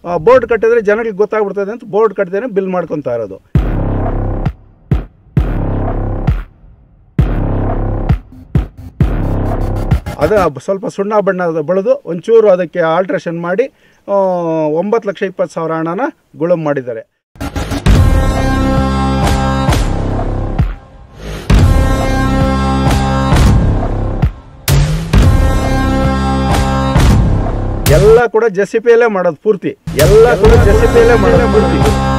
Board ಕಟ್ಟಿದ್ರೆ ಜನಗಳಿಗೆ ಗೊತ್ತಾಗ್ಬಿಡ್ತದೆ ಅಂತ ಬೋರ್ಡ್ ಕಟ್ಟದೇನೆ ಬಿಲ್ ಮಾಡ್ಕೊತಾ ಇರೋದು. ಅದು ಸ್ವಲ್ಪ ಸುಣ್ಣ ಬಣ್ಣ ಬಳಿದು ಒಂಚೂರು ಅದಕ್ಕೆ ಆಲ್ಟ್ರೇಷನ್ ಮಾಡಿ 9,20,000 ಹಣನ ಗುಳುಂ ಮಾಡಿದ್ದಾರೆ. ಎಲ್ಲ ಕೂಡ ಜೆಸಿಪಿಯಲ್ಲೇ ಮಾಡೋದು ಪೂರ್ತಿ, ಎಲ್ಲ ಕೂಡ ಜೆಸಿಪಿಯಲ್ಲೇ ಮಾಡೋದು ಪೂರ್ತಿ.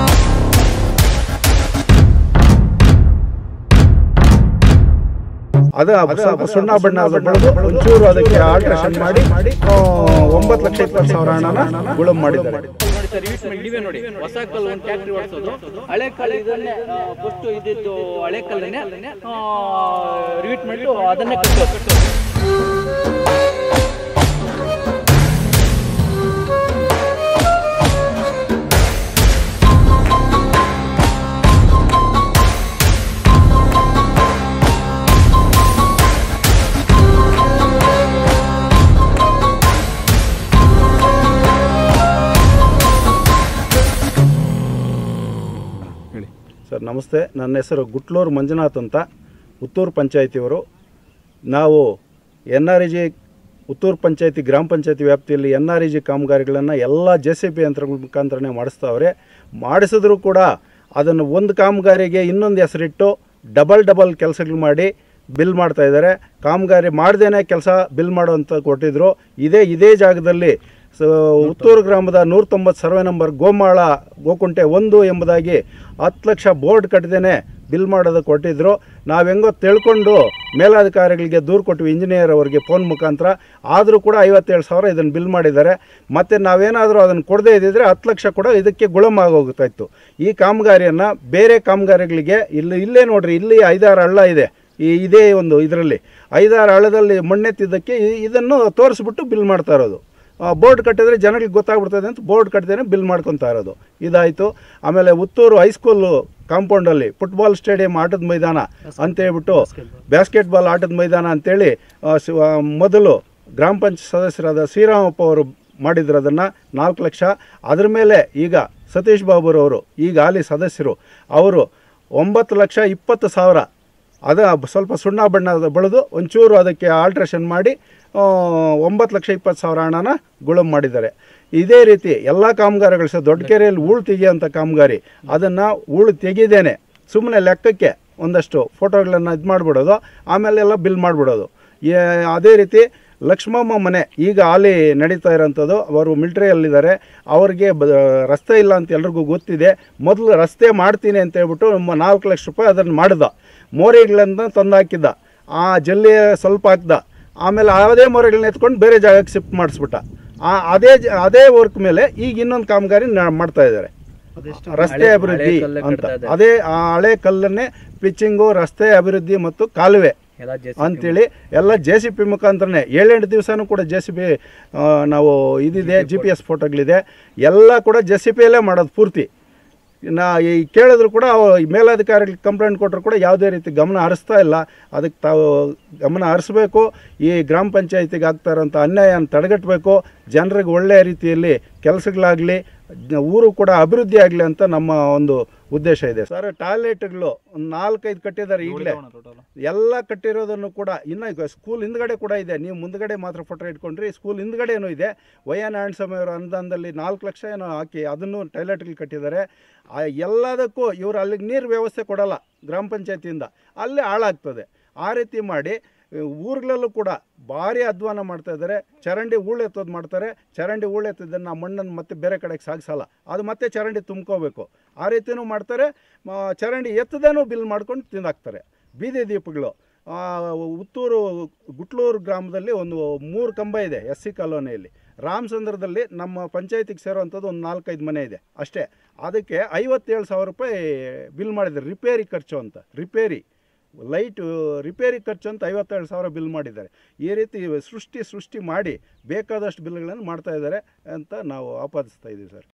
ಅದು ಸ್ವಲ್ಪ ಸುಣ್ಣ ಬಣ್ಣ ಬಳಿದು ಒಂಚೂರು ಅದಕ್ಕೆ ಆಲ್ಟ್ರೇಷನ್ ಮಾಡಿ 9,20,000 ಹಣನ ಗುಳುಂ ಮಾಡಿದ್ದಾರೆ. ನೋಡಿ, ಹೊಸ ಕಲ್ಲು ಒಂದು ಟ್ಯಾಕ್ಟ್ರಿ ಓಡಿಸೋದು, ಹಳೆ ಕಲ್ಲು ಇದನ್ನೇ ಫಸ್ಟ್ ಇದ್ದಿದ್ದು ಹಳೆ ಕಲ್ಲನ್ನೇ ರಿವೀಟ್ ಮಾಡಿ ಅದನ್ನೇ ಕಟ್ಟೋದು. ಸರ್ ನಮಸ್ತೆ, ನನ್ನ ಹೆಸರು ಗುಟ್ಲೂರು ಮಂಜುನಾಥ್ ಅಂತ, ಉತ್ತೂರು ಪಂಚಾಯತಿಯವರು. ನಾವು NREG ಉತ್ತೂರು ಪಂಚಾಯತಿ ಗ್ರಾಮ ಪಂಚಾಯತಿ ವ್ಯಾಪ್ತಿಯಲ್ಲಿ NREG ಕಾಮಗಾರಿಗಳನ್ನು ಎಲ್ಲ JCB ಯಂತ್ರಗಳ ಮುಖಾಂತರನೇ ಮಾಡಿಸ್ತವ್ರೆ. ಮಾಡಿಸಿದ್ರು ಕೂಡ ಅದನ್ನು ಒಂದು ಕಾಮಗಾರಿಗೆ ಇನ್ನೊಂದು ಹೆಸರಿಟ್ಟು ಡಬಲ್ ಕೆಲಸಗಳು ಮಾಡಿ ಬಿಲ್ ಮಾಡ್ತಾಯಿದ್ದಾರೆ. ಕಾಮಗಾರಿ ಮಾಡ್ದೇನೆ ಕೆಲಸ ಬಿಲ್ ಮಾಡುವಂಥ ಕೊಟ್ಟಿದ್ದರು. ಇದೇ ಜಾಗದಲ್ಲಿ ಉತ್ತೂರು ಗ್ರಾಮದ 190 ಸರ್ವೆ ನಂಬರ್ ಗೋಮಾಳ ಗೋಕುಂಟೆ 1 ಎಂಬುದಾಗಿ 10 ಲಕ್ಷ ಬೋರ್ಡ್ ಕಟ್ಟದೇನೆ ಬಿಲ್ ಮಾಡೋದಕ್ಕೆ ಕೊಟ್ಟಿದ್ದರು. ನಾವು ಹೆಂಗೋ ತಿಳ್ಕೊಂಡು ಮೇಲಾಧಿಕಾರಿಗಳಿಗೆ ದೂರು ಕೊಟ್ವಿ, ಇಂಜಿನಿಯರ್ ಅವರಿಗೆ ಫೋನ್ ಮುಖಾಂತರ. ಆದರೂ ಕೂಡ 57,000 ಇದನ್ನು ಬಿಲ್ ಮಾಡಿದ್ದಾರೆ. ಮತ್ತು ನಾವೇನಾದರೂ ಅದನ್ನು ಕೊಡದೇ ಇದ್ದಿದ್ರೆ 10 ಲಕ್ಷ ಕೂಡ ಇದಕ್ಕೆ ಗುಳುಂ ಆಗೋಗ್ತಾ ಇತ್ತು. ಈ ಕಾಮಗಾರಿಯನ್ನು ಬೇರೆ ಕಾಮಗಾರಿಗಳಿಗೆ ಇಲ್ಲೇ ನೋಡ್ರಿ, ಇಲ್ಲಿ 5-6 ಹಳ್ಳ ಇದೆ. ಇದೇ ಒಂದು ಇದರಲ್ಲಿ 5-6 ಹಳ್ಳದಲ್ಲಿ ಮಣ್ಣೆತ್ತಿದ್ದಕ್ಕೆ ಇದನ್ನು ತೋರಿಸ್ಬಿಟ್ಟು ಬಿಲ್ ಮಾಡ್ತಾ ಇರೋದು. ಬೋರ್ಡ್ ಕಟ್ಟಿದ್ರೆ ಜನಗಳಿಗೆ ಗೊತ್ತಾಗ್ಬಿಡ್ತದೆ ಅಂತ ಬೋರ್ಡ್ ಕಟ್ಟದೇನೆ ಬಿಲ್ ಮಾಡ್ಕೊತಾ ಇರೋದು. ಇದಾಯಿತು. ಆಮೇಲೆ ಉತ್ತೂರು ಹೈಸ್ಕೂಲು ಕಾಂಪೌಂಡಲ್ಲಿ ಫುಟ್ಬಾಲ್ ಸ್ಟೇಡಿಯಂ ಆಟದ ಮೈದಾನ ಅಂತೇಳ್ಬಿಟ್ಟು ಬ್ಯಾಸ್ಕೆಟ್ಬಾಲ್ ಆಟದ ಮೈದಾನ ಅಂತೇಳಿ ಮೊದಲು ಗ್ರಾಮ ಪಂಚಾಯತ್ ಸದಸ್ಯರಾದ ಶ್ರೀರಾಮಪ್ಪ ಅವರು ಮಾಡಿದ್ರು. ಅದನ್ನು 4 ಲಕ್ಷ. ಅದ್ರ ಮೇಲೆ ಈಗ ಸತೀಶ್ ಬಾಬುರವರು ಈಗ ಹಾಲಿ ಸದಸ್ಯರು, ಅವರು 9,20,000 ಅದು ಸ್ವಲ್ಪ ಸುಣ್ಣ ಬಣ್ಣ ಬಳಿದು ಒಂಚೂರು ಅದಕ್ಕೆ ಆಲ್ಟ್ರೇಷನ್ ಮಾಡಿ 9,20,000 ಹಣನ ಗುಳುಂ ಮಾಡಿದ್ದಾರೆ. ಇದೇ ರೀತಿ ಎಲ್ಲ ಕಾಮಗಾರಿಗಳು ಸಹ ದೊಡ್ಡಕೆರೆಯಲ್ಲಿ ಹೂಳು ತೆಗೆಯುವಂಥ ಕಾಮಗಾರಿ, ಅದನ್ನು ಹೂಳು ತೆಗೆದೇನೆ ಸುಮ್ಮನೆ ಲೆಕ್ಕಕ್ಕೆ ಒಂದಷ್ಟು ಫೋಟೋಗಳನ್ನು ಇದು ಮಾಡಿಬಿಡೋದು, ಆಮೇಲೆಲ್ಲ ಬಿಲ್ ಮಾಡಿಬಿಡೋದು. ಅದೇ ರೀತಿ ಲಕ್ಷ್ಮಮ್ಮ ಮನೆ ಈಗ ಹಾಲಿ ನಡೀತಾ ಇರೋಂಥದ್ದು. ಅವರು ಮಿಲ್ಟ್ರಿಯಲ್ಲಿದ್ದಾರೆ. ಅವ್ರಿಗೆ ರಸ್ತೆ ಇಲ್ಲ ಅಂತ ಎಲ್ರಿಗೂ ಗೊತ್ತಿದೆ. ಮೊದಲು ರಸ್ತೆ ಮಾಡ್ತೀನಿ ಅಂತ ಹೇಳ್ಬಿಟ್ಟು 4 ಲಕ್ಷ ರೂಪಾಯಿ ಅದನ್ನು ಮಾಡ್ದ. ಮೋರಿಗಳನ್ನು ತಂದು ಹಾಕಿದ್ದ, ಆ ಜಲ್ಲಿ ಸ್ವಲ್ಪ ಹಾಕ್ದ. ಆಮೇಲೆ ಅದೇ ಮೋರಿಗಳನ್ನ ಎತ್ಕೊಂಡು ಬೇರೆ ಜಾಗಕ್ಕೆ ಶಿಫ್ಟ್ ಮಾಡಿಸ್ಬಿಟ್ಟ. ಅದೇ ವರ್ಕ್ ಮೇಲೆ ಈಗ ಇನ್ನೊಂದು ಕಾಮಗಾರಿ ಮಾಡ್ತಾ ಇದ್ದಾರೆ, ರಸ್ತೆ ಅಭಿವೃದ್ಧಿ ಅಂತ. ಅದೇ ಆ ಹಳೆ ಕಲ್ಲನ್ನೇ ಪಿಚ್ಚಿಂಗು, ರಸ್ತೆ ಅಭಿವೃದ್ಧಿ ಮತ್ತು ಕಾಲುವೆ ಅಂತೇಳಿ ಎಲ್ಲ JCB ಮುಖಾಂತರನೇ 7-8 ದಿವಸನೂ ಕೂಡ JCB ನಾವು ಇದಿದೆ, GPS ಫೋಟೋಗಳಿದೆ. ಎಲ್ಲ ಕೂಡ JCBಯಲ್ಲೇ ಮಾಡೋದು ಪೂರ್ತಿ. ಈ ಕೇಳಿದ್ರು ಕೂಡ ಮೇಲಾಧಿಕಾರಿಗಳಿಗೆ ಕಂಪ್ಲೇಂಟ್ ಕೊಟ್ಟರು ಕೂಡ ಯಾವುದೇ ರೀತಿ ಗಮನ ಹರಿಸ್ತಾ ಇಲ್ಲ. ಅದಕ್ಕೆ ತಾವು ಗಮನ ಹರಿಸ್ಬೇಕು. ಈ ಗ್ರಾಮ ಪಂಚಾಯತಿಗೆ ಆಗ್ತಾ ಇರೋಂಥ ಅನ್ಯಾಯನ ತಡೆಗಟ್ಟಬೇಕು. ಜನರಿಗೆ ಒಳ್ಳೆಯ ರೀತಿಯಲ್ಲಿ ಕೆಲಸಗಳಾಗಲಿ, ಊರು ಕೂಡ ಅಭಿವೃದ್ಧಿ ಆಗಲಿ ಅಂತ ನಮ್ಮ ಒಂದು ಉದ್ದೇಶ ಇದೆ ಸರ್. ಟಾಯ್ಲೆಟ್ಗಳು ಒಂದು 4-5 ಕಟ್ಟಿದ್ದಾರೆ ಈಗಲೇ. ಎಲ್ಲ ಕಟ್ಟಿರೋದನ್ನು ಕೂಡ ಇನ್ನು ಸ್ಕೂಲ್ ಹಿಂದ್ಗಡೆ ಕೂಡ ಇದೆ. ನೀವು ಮುಂದ್ಗಡೆ ಮಾತ್ರ ಫೋಟೋ ಇಟ್ಕೊಂಡ್ರಿ, ಸ್ಕೂಲ್ ಹಿಂದ್ಗಡೆನೂ ಇದೆ. ನಾರಾಯಣ ಸ್ವಾಮಿ ಅವರ ಅನುದಾನದಲ್ಲಿ 4 ಲಕ್ಷ ಏನೋ ಹಾಕಿ ಅದನ್ನು ಟಾಯ್ಲೆಟ್ಗಳು ಕಟ್ಟಿದ್ದಾರೆ. ಎಲ್ಲದಕ್ಕೂ ಇವರು ಅಲ್ಲಿಗೆ ನೀರು ವ್ಯವಸ್ಥೆ ಕೊಡಲ್ಲ ಗ್ರಾಮ ಪಂಚಾಯತಿಯಿಂದ, ಅಲ್ಲೇ ಹಾಳಾಗ್ತದೆ. ಆ ರೀತಿ ಮಾಡಿ ಊರುಗಳಲ್ಲೂ ಕೂಡ ಭಾರಿ ಅಧ್ವಾನ ಮಾಡ್ತಾ ಇದ್ದಾರೆ. ಚರಂಡಿ ಹೂಳೆತ್ತೋದು ಮಾಡ್ತಾರೆ. ಚರಂಡಿ ಹೂಳೆತ್ತಿದ್ದನ್ನು ಆ ಮಣ್ಣನ್ನು ಮತ್ತೆ ಬೇರೆ ಕಡೆಗೆ ಸಾಗಿಸಲ್ಲ, ಅದು ಮತ್ತೆ ಚರಂಡಿ ತುಂಬ್ಕೋಬೇಕು. ಆ ರೀತಿಯೂ ಮಾಡ್ತಾರೆ. ಚರಂಡಿ ಎತ್ತದೇನೂ ಬಿಲ್ ಮಾಡ್ಕೊಂಡು ತಿಂದಾಕ್ತಾರೆ. ಬೀದಿ ದೀಪಗಳು ಉತ್ತೂರು ಗುಟ್ಲೂರು ಗ್ರಾಮದಲ್ಲಿ ಒಂದು 3 ಕಂಬ ಇದೆ SC ಕಾಲೋನಿಯಲ್ಲಿ. ರಾಮಚಂದ್ರದಲ್ಲಿ ನಮ್ಮ ಪಂಚಾಯತಿಗೆ ಸೇರುವಂಥದ್ದು ಒಂದು 4-5 ಮನೆ ಇದೆ ಅಷ್ಟೇ. ಅದಕ್ಕೆ 57,000 ರೂಪಾಯಿ ಬಿಲ್ ಮಾಡಿದ್ದಾರೆ. ರಿಪೇರಿ ಖರ್ಚು ಅಂತ, ರಿಪೇರಿ ಖರ್ಚು ಅಂತ 57,000 ಬಿಲ್ ಮಾಡಿದ್ದಾರೆ. ಈ ರೀತಿ ಸೃಷ್ಟಿ ಮಾಡಿ ಬೇಕಾದಷ್ಟು ಬಿಲ್ಗಳನ್ನು ಮಾಡ್ತಾ ಇದ್ದಾರೆ ಅಂತ ನಾವು ಆಪಾದಿಸ್ತಾ ಇದ್ದೀವಿ ಸರ್.